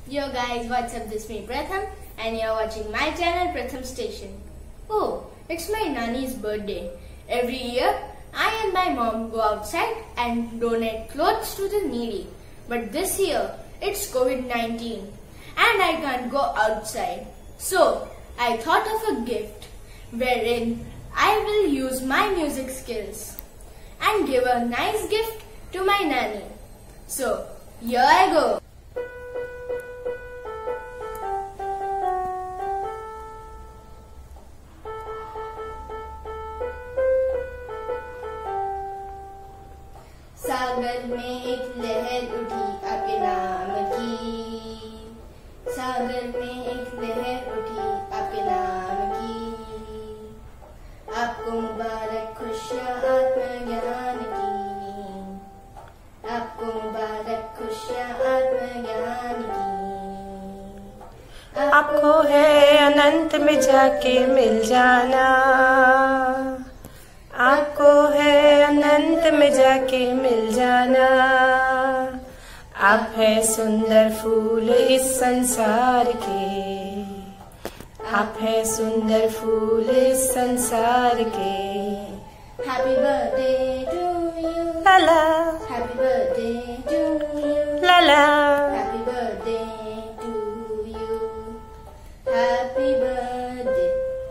Yo guys, what's up? This is me Pratham and you're watching my channel Pratham Station. Oh, it's my nanny's birthday. Every year, I and my mom go outside and donate clothes to the needy. But this year, it's COVID-19 and I can't go outside. So, I thought of a gift wherein I will use my music skills and give a nice gift to my nanny. So, here I go. सागर में एक लहर उठी आपके नाम की, सागर में एक लहर उठी आपके नाम की, आपको मुबारक खुशियाँ आत्मज्ञान की, आपको मुबारक खुशियाँ आत्मज्ञान की। आपको है अनंत में जाके मिल जाना, आपको है अनंत में जाके मिल जाना। आप है सुंदर फूल इस संसार के, आप है सुंदर फूल इस संसार के। Happy birthday to you, Lala, happy birthday to you, Lala, happy birthday to you, happy birthday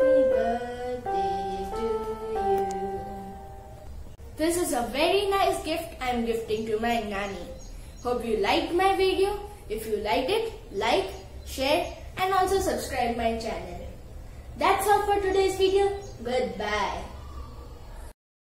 to you. This is a very nice gift I am gifting to my nanny. Hope you liked my video. If you liked it, like, share and also subscribe my channel. That's all for today's video. Goodbye.